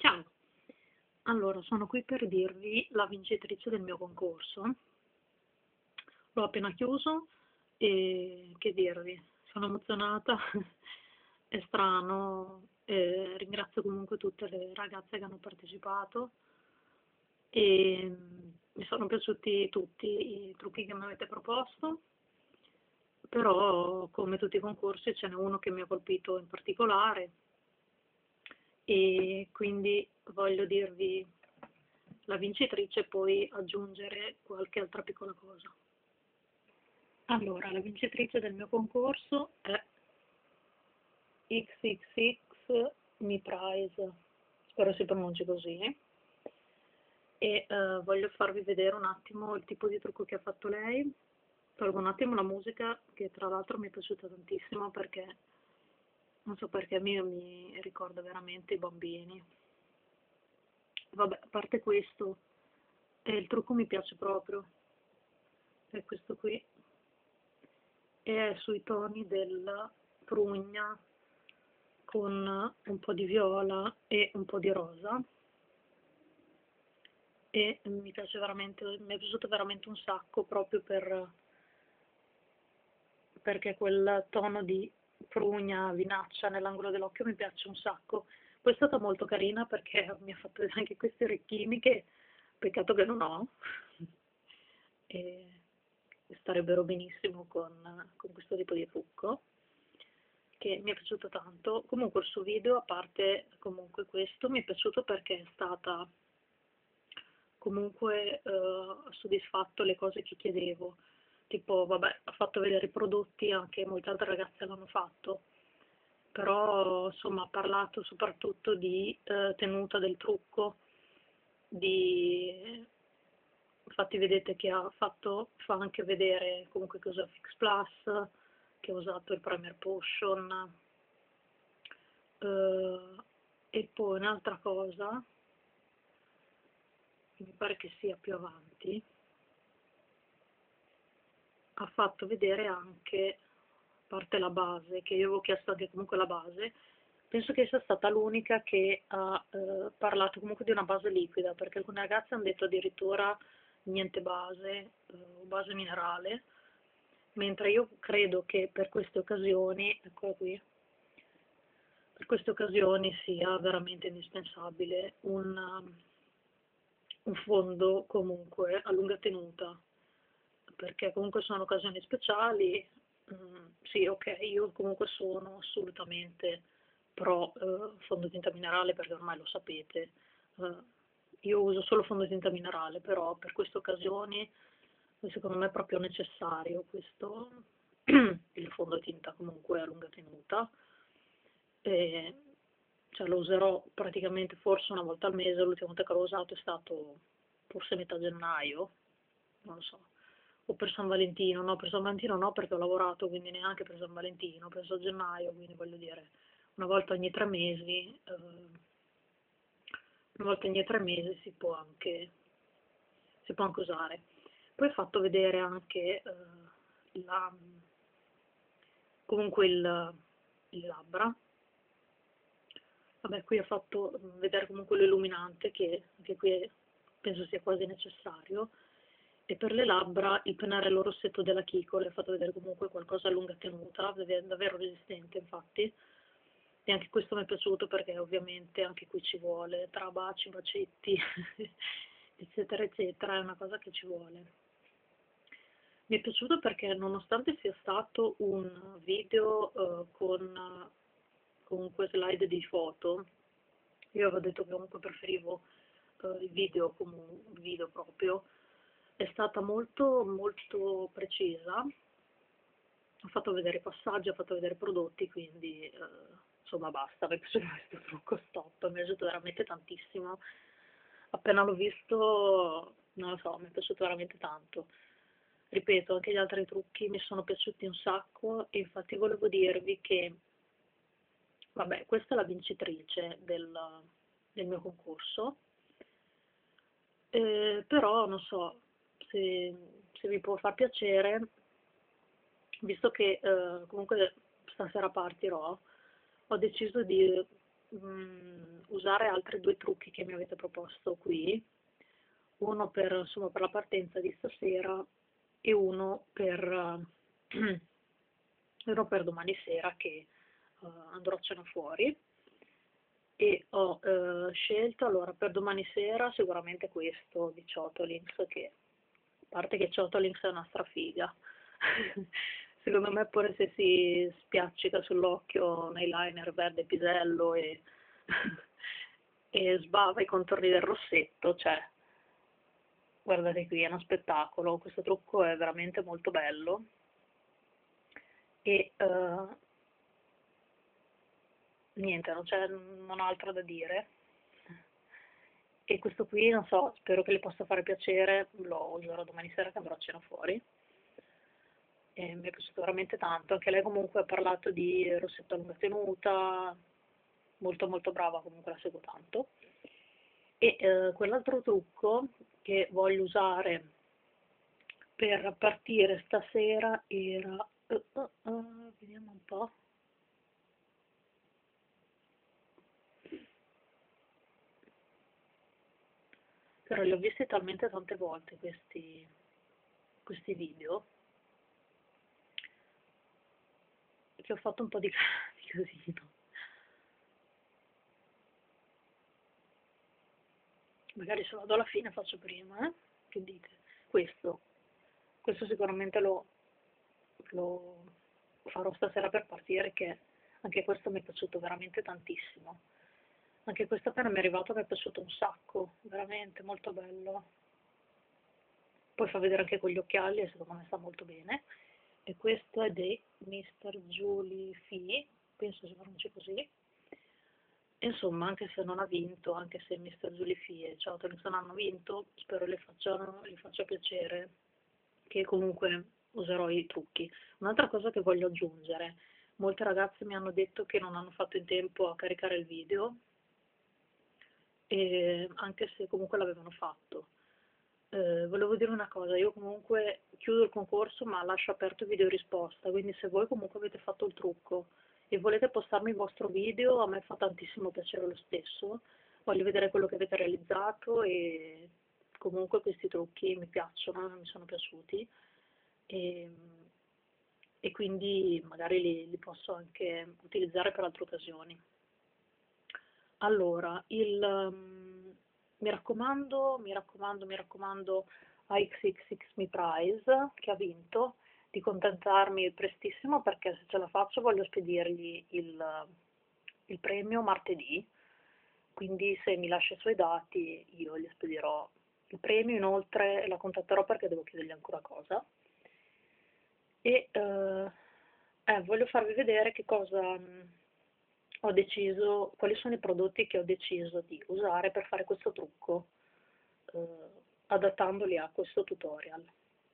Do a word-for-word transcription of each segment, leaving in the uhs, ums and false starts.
Ciao, allora sono qui per dirvi la vincitrice del mio concorso. L'ho appena chiuso e che dirvi, sono emozionata, è strano, eh, ringrazio comunque tutte le ragazze che hanno partecipato e mm, mi sono piaciuti tutti i trucchi che mi avete proposto, però come tutti i concorsi ce n'è uno che mi ha colpito in particolare e quindi voglio dirvi la vincitrice e poi aggiungere qualche altra piccola cosa. Allora, la vincitrice del mio concorso è X X X Mi Prize, spero si pronunci così, e eh, voglio farvi vedere un attimo il tipo di trucco che ha fatto lei. Tolgo un attimo la musica, che tra l'altro mi è piaciuta tantissimo perché, non so perché, mi, mi ricorda veramente i bambini. Vabbè, a parte questo, eh, il trucco mi piace proprio, è questo qui, e è sui toni della prugna con un po' di viola e un po' di rosa, e mi piace veramente, mi è piaciuto veramente un sacco proprio per, perché quel tono di prugna, vinaccia nell'angolo dell'occhio mi piace un sacco. Poi è stata molto carina perché mi ha fatto vedere anche questi orecchini che peccato che non ho e starebbero benissimo con, con questo tipo di trucco, che mi è piaciuto tanto. Comunque il suo video, a parte comunque questo, mi è piaciuto perché è stata comunque eh, ha soddisfatto le cose che chiedevo, tipo vabbè, ha fatto vedere i prodotti, anche molte altre ragazze l'hanno fatto, però insomma ha parlato soprattutto di eh, tenuta del trucco, di infatti vedete che ha fatto, fa anche vedere comunque che usa Fix Plus, che ha usato il Primer Potion, eh, e poi un'altra cosa, che mi pare che sia più avanti, ha fatto vedere anche, a parte la base, che io avevo chiesto anche comunque la base, penso che sia stata l'unica che ha eh, parlato comunque di una base liquida, perché alcune ragazze hanno detto addirittura niente base, eh, o base minerale, mentre io credo che per queste occasioni, eccola qui, per queste occasioni sia veramente indispensabile un, um, un fondo comunque a lunga tenuta, perché comunque sono occasioni speciali. Mm, sì, ok, io comunque sono assolutamente pro eh, fondotinta minerale perché ormai lo sapete. Eh, io uso solo fondotinta minerale, però per queste occasioni secondo me è proprio necessario questo, il fondotinta comunque a lunga tenuta. E, cioè, lo userò praticamente forse una volta al mese, l'ultima volta che l'ho usato è stato forse metà gennaio, non lo so, o per San Valentino, no, per San Valentino no perché ho lavorato, quindi neanche per San Valentino, penso a gennaio, quindi voglio dire, una volta ogni tre mesi, eh, una volta ogni tre mesi si può anche, si può anche usare. Poi ho fatto vedere anche eh, la, comunque il, il labbra. Vabbè, qui ho fatto vedere comunque l'illuminante, che anche qui penso sia quasi necessario, e per le labbra il pennarello rossetto della Kiko, le ho fatto vedere comunque qualcosa a lunga tenuta, davvero resistente infatti, e anche questo mi è piaciuto perché ovviamente anche qui ci vuole, tra baci, bacetti, eccetera, eccetera, è una cosa che ci vuole. Mi è piaciuto perché nonostante sia stato un video eh, con comunque slide di foto, io avevo detto che comunque preferivo eh, il video come un video proprio, è stata molto molto precisa, ho fatto vedere i passaggi, ho fatto vedere i prodotti, quindi eh, insomma basta, mi è piaciuto questo trucco, stop, mi è piaciuto veramente tantissimo, appena l'ho visto, non lo so, mi è piaciuto veramente tanto. Ripeto, anche gli altri trucchi mi sono piaciuti un sacco, e infatti volevo dirvi che, vabbè, questa è la vincitrice del, del mio concorso, eh, però non so se, se vi può far piacere, visto che eh, comunque stasera partirò, ho deciso di mm, usare altri due trucchi che mi avete proposto qui, uno per, insomma, per la partenza di stasera e uno per, eh, uno per domani sera che eh, andrò a cena fuori. E ho eh, scelto allora per domani sera sicuramente questo di Chotolings, che a parte che Chotolings è una strafiga. Secondo me pure se si spiaccica sull'occhio un eyeliner verde pisello e, e sbava i contorni del rossetto, cioè guardate qui, è uno spettacolo, questo trucco è veramente molto bello e eh, niente, non c'è non ho altro da dire. E questo qui, non so, spero che le possa fare piacere, lo userò domani sera che andrò a cena fuori. E mi è piaciuto veramente tanto, anche lei comunque ha parlato di rossetto a lunga tenuta, molto molto brava, comunque la seguo tanto. E eh, quell'altro trucco che voglio usare per partire stasera era, uh, uh, uh, vediamo un po'. Però li ho visti talmente tante volte questi, questi video che ho fatto un po' di, di casino. Magari se vado alla fine faccio prima, eh? Che dite? Questo, questo sicuramente lo, lo farò stasera per partire, che anche questo mi è piaciuto veramente tantissimo. Anche questa penna mi è arrivata, mi è piaciuto un sacco, veramente molto bello. Poi fa vedere anche con gli occhiali e secondo me sta molto bene. E questo è di mister Julie Fee, penso si pronunci così. Insomma, anche se non ha vinto, anche se mister Julie Fee e Ciao non hanno vinto, spero le facciano, gli faccia piacere, che comunque userò i trucchi. Un'altra cosa che voglio aggiungere, molte ragazze mi hanno detto che non hanno fatto in tempo a caricare il video, e anche se comunque l'avevano fatto. Eh, volevo dire una cosa, io comunque chiudo il concorso ma lascio aperto il video risposta, quindi se voi comunque avete fatto il trucco e volete postarmi il vostro video, a me fa tantissimo piacere lo stesso, voglio vedere quello che avete realizzato e comunque questi trucchi mi piacciono, mi sono piaciuti e, e quindi magari li, li posso anche utilizzare per altre occasioni. Allora, il, um, mi raccomando, mi raccomando, mi raccomando a X X X Mi Prize, che ha vinto, di contattarmi prestissimo perché se ce la faccio voglio spedirgli il, il premio martedì, quindi se mi lascia i suoi dati io gli spedirò il premio, inoltre la contatterò perché devo chiedergli ancora cosa. E eh, eh, voglio farvi vedere che cosa mh, ho deciso, quali sono i prodotti che ho deciso di usare per fare questo trucco, eh, adattandoli a questo tutorial.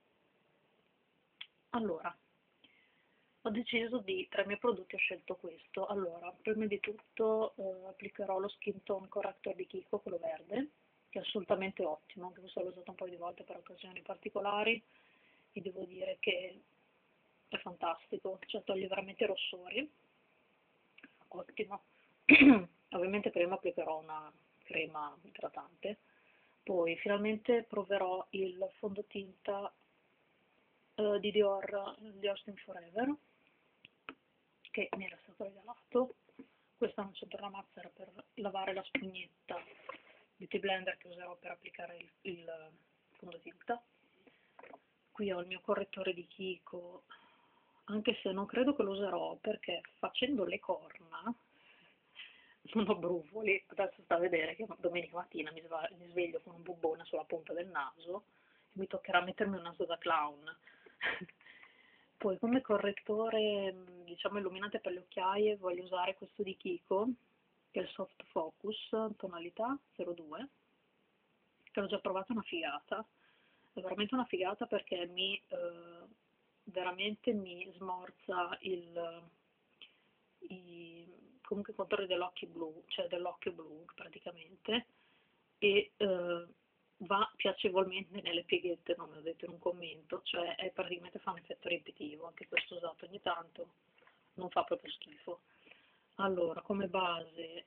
Allora, ho deciso di, tra i miei prodotti ho scelto questo. Allora, prima di tutto eh, applicherò lo Skin Tone Corrector di Kiko, quello verde, che è assolutamente ottimo, anche questo l'ho usato un paio di volte per occasioni particolari, e devo dire che è fantastico, cioè toglie veramente i rossori, ottimo. Ovviamente prima applicherò una crema idratante, poi finalmente proverò il fondotinta eh, di Dior di Austin Forever, che mi era stato regalato. Questa non c'entra la mazza, era per lavare la spugnetta Beauty Blender che userò per applicare il, il fondotinta. Qui ho il mio correttore di Kiko, anche se non credo che lo userò perché facendo le corna non ho brufoli. Adesso sta a vedere che domenica mattina mi, mi sveglio con un bubbone sulla punta del naso e mi toccherà mettermi un naso da clown. Poi come correttore, diciamo illuminante per le occhiaie, voglio usare questo di Kiko, che è il Soft Focus, tonalità zero due, che l'ho già provato, è una figata, è veramente una figata perché mi, eh, veramente mi smorza il, i, comunque i contorni dell'occhio blu, cioè dell'occhio blu praticamente, e eh, va piacevolmente nelle pieghette, come ho detto in un commento, cioè è praticamente fa un effetto ripetitivo, anche questo usato ogni tanto, non fa proprio schifo. Allora, come base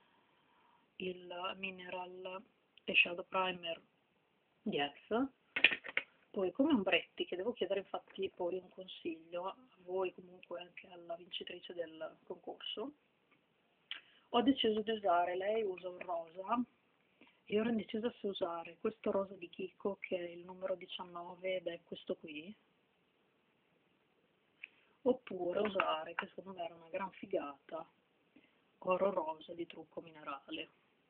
il Mineral e Shadow Primer di E L F, poi come ombretti, che devo chiedere infatti poi un consiglio a voi, comunque anche alla vincitrice del concorso, ho deciso di usare, lei usa un rosa, io ero indecisa se usare questo rosa di Kiko, che è il numero diciannove ed è questo qui, oppure usare, che secondo me era una gran figata, oro rosa di Trucco Minerale.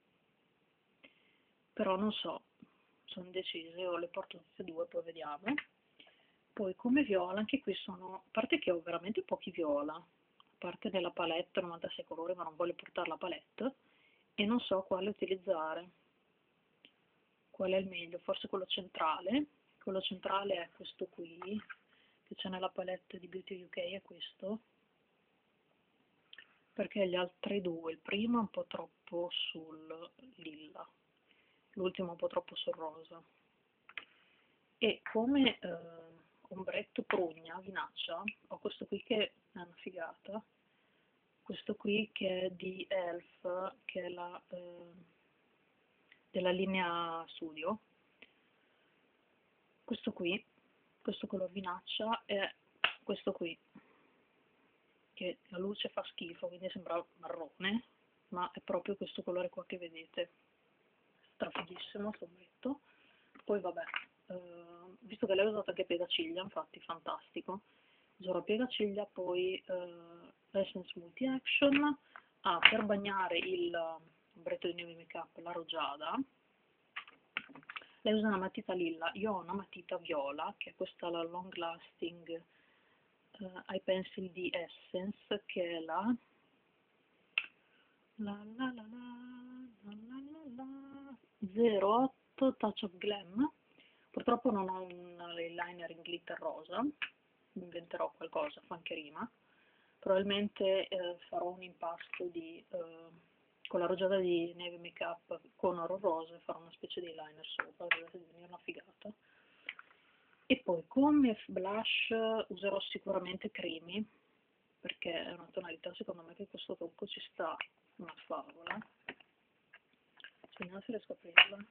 Però non so, sono indecisa, io le porto tutte e due, poi vediamo. Poi come viola, anche qui sono, a parte che ho veramente pochi viola, a parte nella palette, novantasei colori, ma non voglio portare la palette, e non so quale utilizzare, qual è il meglio, forse quello centrale, quello centrale è questo qui, che c'è nella palette di Beauty U K, è questo, perché gli altri due, il primo è un po' troppo sul lilla, l'ultimo un po' troppo sul rosa. E come eh, ombretto prugna, vinaccia, ho questo qui che è una figata, questo qui che è di E L F, che è la, eh, della linea Studio, questo qui, questo color vinaccia, è questo qui, che la luce fa schifo, quindi sembra marrone, ma è proprio questo colore qua che vedete, strafighissimo questo ombretto. Poi vabbè, eh, visto che lei ha usato anche piegaciglia, infatti fantastico, userò piegaciglia, poi eh, l'Essence Multi Action, ah, per bagnare il ombretto di Neve Makeup, la Rojada, lei usa una matita lilla, io ho una matita viola, che è questa la Long Lasting uh, Eye Pencil di Essence, che è la la la la la la la la zero otto Touch of Glam. Purtroppo non ho un eyeliner in glitter rosa, inventerò qualcosa, fa anche rima. Probabilmente eh, farò un impasto di, eh, con la rugiada di Neve Makeup con oro rosa e farò una specie di eyeliner sopra, dovrebbe venire una figata. E poi come blush userò sicuramente Creamy, perché è una tonalità secondo me che questo tocco ci sta una favola. Vediamo se riesco a aprirla.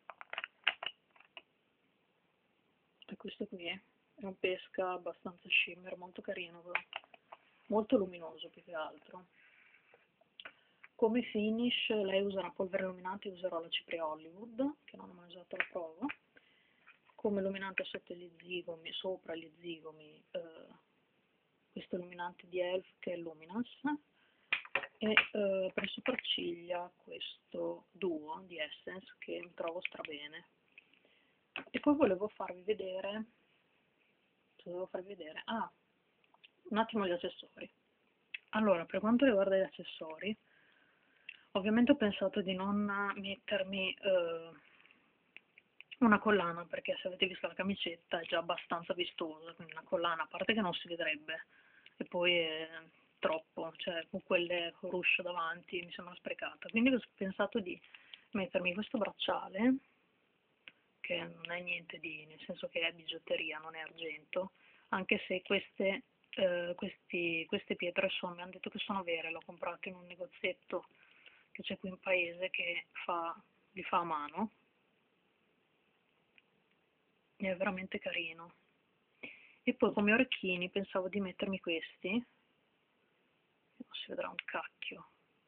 E questo qui è un pesca abbastanza shimmer, molto carino però, molto luminoso più che altro. Come finish lei usa una polvere illuminante, userò la Cipria Hollywood, che non ho mai usato, la provo. Come illuminante sotto gli zigomi, sopra gli zigomi, eh, questo illuminante di E L F che è Luminous, e eh, per sopracciglia questo Duo di Essence che mi trovo strabene. E poi volevo farvi vedere, volevo farvi vedere, ah, un attimo gli accessori. Allora, per quanto riguarda gli accessori, ovviamente ho pensato di non mettermi eh, una collana, perché se avete visto la camicetta è già abbastanza vistosa, quindi una collana, a parte che non si vedrebbe, e poi è troppo, cioè con quelle rush davanti mi sembra sprecata. Quindi ho pensato di mettermi questo bracciale, che non è niente di, nel senso che è bigiotteria, non è argento, anche se queste, eh, questi, queste pietre sono, mi hanno detto che sono vere, l'ho comprato in un negozietto che c'è qui in paese che fa, li fa a mano, e è veramente carino. E poi come orecchini pensavo di mettermi questi, non si vedrà un cacchio,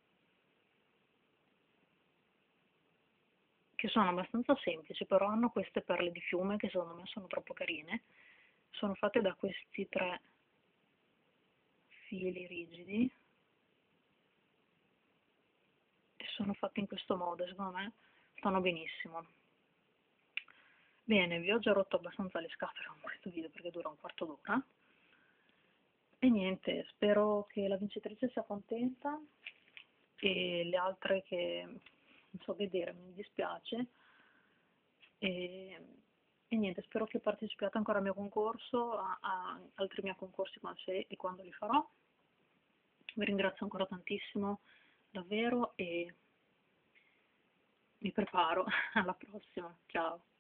che sono abbastanza semplici, però hanno queste perle di fiume che secondo me sono troppo carine. Sono fatte da questi tre fili rigidi e sono fatte in questo modo, secondo me stanno benissimo. Bene, vi ho già rotto abbastanza le scatole con questo video perché dura un quarto d'ora. E niente, spero che la vincitrice sia contenta e le altre che non so vedere, mi dispiace. E, e niente, spero che partecipiate ancora al mio concorso, a, a altri miei concorsi se e quando li farò. Vi ringrazio ancora tantissimo, davvero, e mi preparo alla prossima. Ciao!